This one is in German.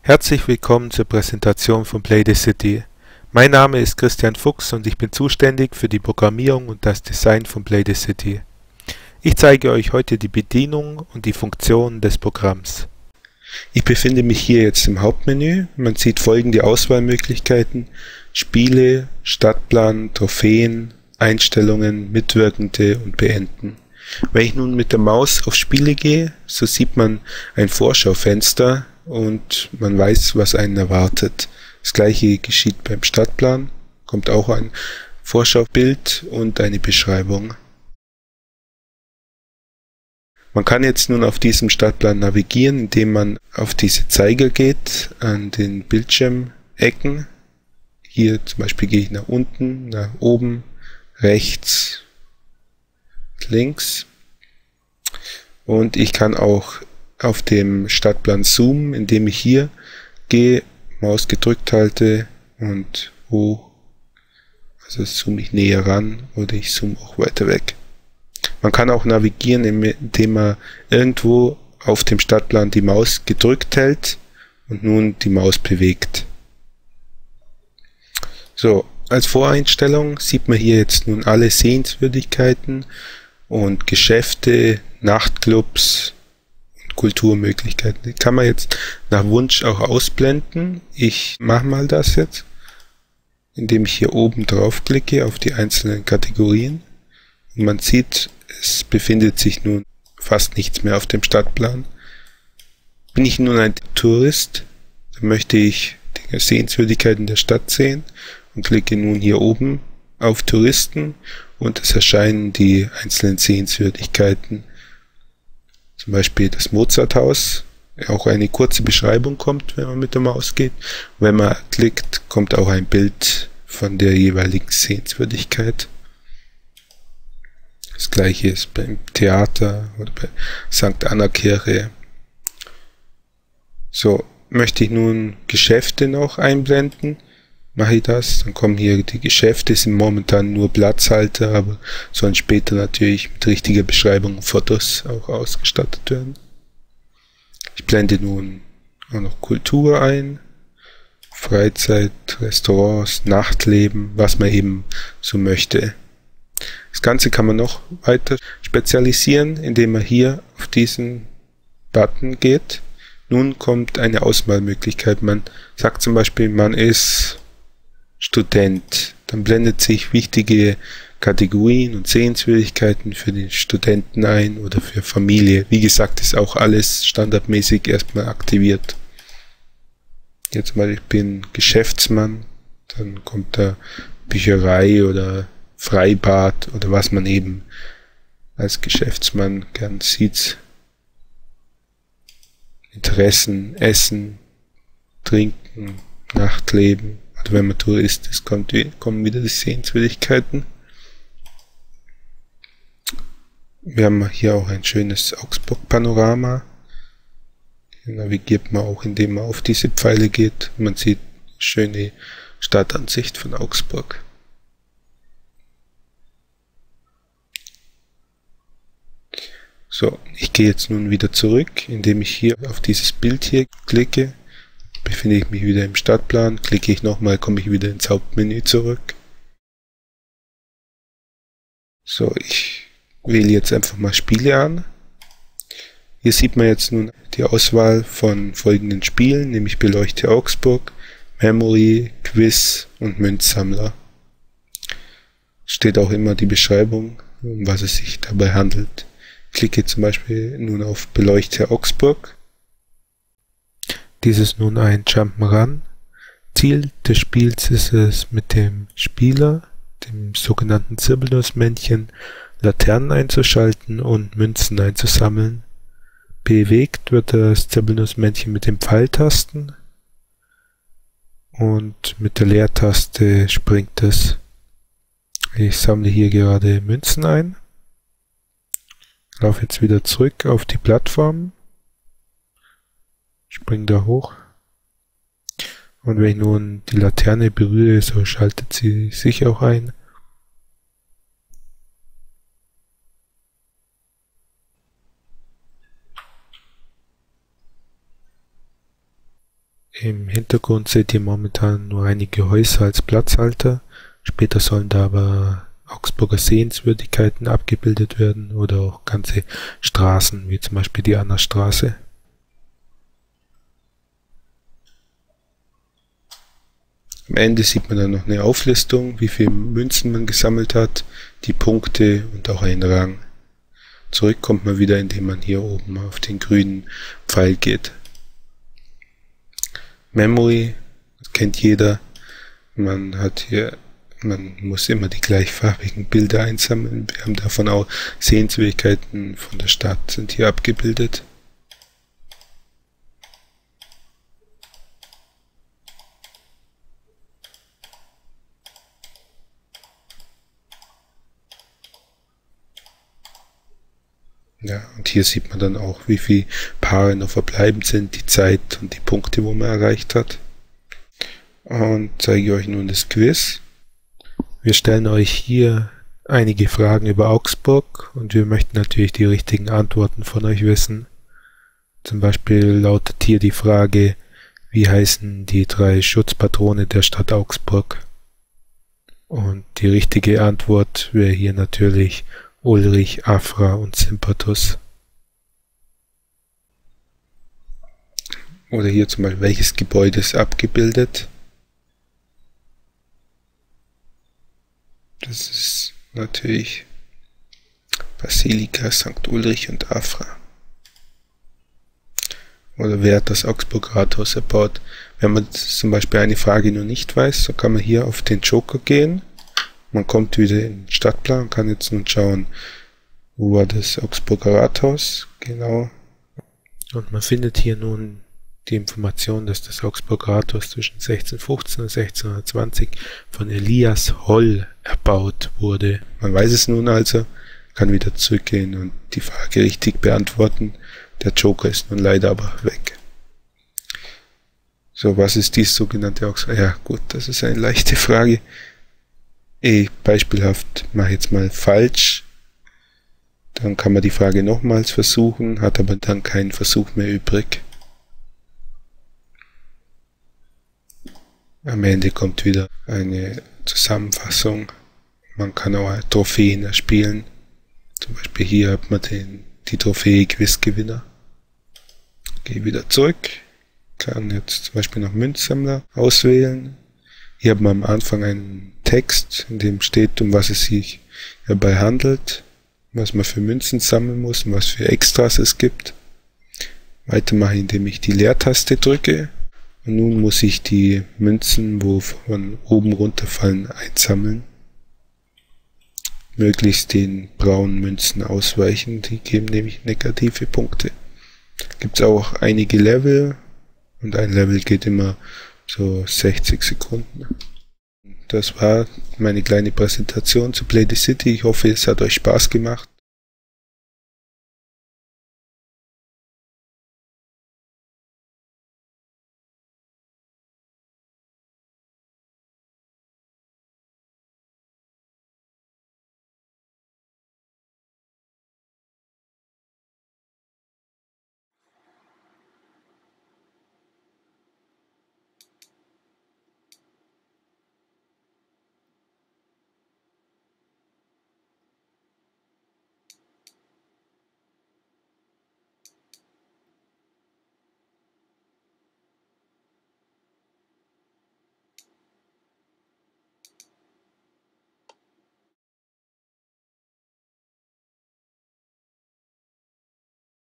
Herzlich willkommen zur Präsentation von Play the City. Mein Name ist Christian Fuchs und ich bin zuständig für die Programmierung und das Design von Play the City. Ich zeige euch heute die Bedienung und die Funktionen des Programms. Ich befinde mich hier jetzt im Hauptmenü. Man sieht folgende Auswahlmöglichkeiten: Spiele, Stadtplan, Trophäen, Einstellungen, Mitwirkende und Beenden. Wenn ich nun mit der Maus auf Spiele gehe, so sieht man ein Vorschaufenster und man weiß, was einen erwartet. Das gleiche geschieht beim Stadtplan, kommt auch ein Vorschaubild und eine Beschreibung. Man kann jetzt nun auf diesem Stadtplan navigieren, indem man auf diese Zeiger geht, an den Bildschirmecken. Hier zum Beispiel gehe ich nach unten, nach oben, rechts, links. Und ich kann auch auf dem Stadtplan zoomen, indem ich hier gehe, Maus gedrückt halte und hoch. Also zoome ich näher ran oder ich zoome auch weiter weg. Man kann auch navigieren, indem man irgendwo auf dem Stadtplan die Maus gedrückt hält und nun die Maus bewegt. So, als Voreinstellung sieht man hier jetzt nun alle Sehenswürdigkeiten und Geschäfte, Nachtclubs und Kulturmöglichkeiten. Die kann man jetzt nach Wunsch auch ausblenden. Ich mache mal das jetzt, indem ich hier oben drauf klicke auf die einzelnen Kategorien. Und man sieht, es befindet sich nun fast nichts mehr auf dem Stadtplan. Bin ich nun ein Tourist, dann möchte ich die Sehenswürdigkeiten der Stadt sehen und klicke nun hier oben auf Touristen und es erscheinen die einzelnen Sehenswürdigkeiten. Zum Beispiel das Mozarthaus, auch eine kurze Beschreibung kommt, wenn man mit der Maus geht. Und wenn man klickt, kommt auch ein Bild von der jeweiligen Sehenswürdigkeit. Das gleiche ist beim Theater oder bei St. Anna Kirche. So, möchte ich nun Geschäfte noch einblenden, mache ich das. Dann kommen hier die Geschäfte, sind momentan nur Platzhalter, aber sollen später natürlich mit richtiger Beschreibung und Fotos auch ausgestattet werden. Ich blende nun auch noch Kultur ein, Freizeit, Restaurants, Nachtleben, was man eben so möchte. Das Ganze kann man noch weiter spezialisieren, indem man hier auf diesen Button geht. Nun kommt eine Auswahlmöglichkeit. Man sagt zum Beispiel, man ist Student. Dann blendet sich wichtige Kategorien und Sehenswürdigkeiten für den Studenten ein oder für Familie. Wie gesagt, ist auch alles standardmäßig erstmal aktiviert. Jetzt mal, ich bin Geschäftsmann. Dann kommt da Bücherei oder Freibad oder was man eben als Geschäftsmann gern sieht. Interessen, Essen, Trinken, Nachtleben. Oder wenn man Tourist ist, kommen wieder die Sehenswürdigkeiten. Wir haben hier auch ein schönes Augsburg-Panorama. Hier navigiert man auch, indem man auf diese Pfeile geht. Man sieht schöne Stadtansicht von Augsburg. So, ich gehe jetzt nun wieder zurück, indem ich hier auf dieses Bild hier klicke. Befinde ich mich wieder im Stadtplan, klicke ich nochmal, komme ich wieder ins Hauptmenü zurück. So, ich wähle jetzt einfach mal Spiele an. Hier sieht man jetzt nun die Auswahl von folgenden Spielen, nämlich Beleuchte Augsburg, Memory, Quiz und Münzsammler. Steht auch immer die Beschreibung, um was es sich dabei handelt. Klicke zum Beispiel nun auf Beleuchte Augsburg. Dies ist nun ein Jump'n'Run. Ziel des Spiels ist es, mit dem Spieler, dem sogenannten Zirbelnussmännchen, Laternen einzuschalten und Münzen einzusammeln. Bewegt wird das Zirbelnussmännchen mit den Pfeiltasten und mit der Leertaste springt es. Ich sammle hier gerade Münzen ein. Laufe jetzt wieder zurück auf die Plattform. Spring da hoch. Und wenn ich nun die Laterne berühre, so schaltet sie sich auch ein. Im Hintergrund seht ihr momentan nur einige Häuser als Platzhalter. Später sollen da aber Augsburger Sehenswürdigkeiten abgebildet werden oder auch ganze Straßen, wie zum Beispiel die Annastraße. Am Ende sieht man dann noch eine Auflistung, wie viele Münzen man gesammelt hat, die Punkte und auch einen Rang. Zurück kommt man wieder, indem man hier oben auf den grünen Pfeil geht. Memory, das kennt jeder. Man muss immer die gleichfarbigen Bilder einsammeln. Wir haben davon auch Sehenswürdigkeiten von der Stadt sind hier abgebildet. Ja, und hier sieht man dann auch, wie viele Paare noch verbleibend sind, die Zeit und die Punkte, wo man erreicht hat. Und zeige euch nun das Quiz. Wir stellen euch hier einige Fragen über Augsburg und wir möchten natürlich die richtigen Antworten von euch wissen. Zum Beispiel lautet hier die Frage, wie heißen die 3 Schutzpatrone der Stadt Augsburg? Und die richtige Antwort wäre hier natürlich Ulrich, Afra und Sympathus. Oder hier zum Beispiel, welches Gebäude ist abgebildet? Das ist natürlich Basilika, St. Ulrich und Afra. Oder wer hat das Augsburger Rathaus erbaut? Wenn man zum Beispiel eine Frage noch nicht weiß, so kann man hier auf den Joker gehen. Man kommt wieder in den Stadtplan und kann jetzt nun schauen, wo war das Augsburger Rathaus, genau. Und man findet hier nun die Information, dass das Augsburger Rathaus zwischen 1615 und 1620 von Elias Holl erbaut wurde. Man weiß es nun also, kann wieder zurückgehen und die Frage richtig beantworten. Der Joker ist nun leider aber weg. So, was ist dies sogenannte Augsburger? Ja gut, das ist eine leichte Frage. Beispielhaft mache ich jetzt mal falsch. Dann kann man die Frage nochmals versuchen, hat aber dann keinen Versuch mehr übrig. Am Ende kommt wieder eine Zusammenfassung. Man kann auch Trophäen erspielen. Zum Beispiel hier hat man die Trophäe Quizgewinner. Gehe wieder zurück. Kann jetzt zum Beispiel noch Münzsammler auswählen. Hier hat man am Anfang einen Text, in dem steht, um was es sich dabei handelt, was man für Münzen sammeln muss und was für Extras es gibt. Weitermache, indem ich die Leertaste drücke. Und nun muss ich die Münzen, wo von oben runterfallen, einsammeln. Möglichst den braunen Münzen ausweichen, die geben nämlich negative Punkte. Gibt es auch einige Level und ein Level geht immer so 60 Sekunden. Das war meine kleine Präsentation zu Play the City. Ich hoffe, es hat euch Spaß gemacht.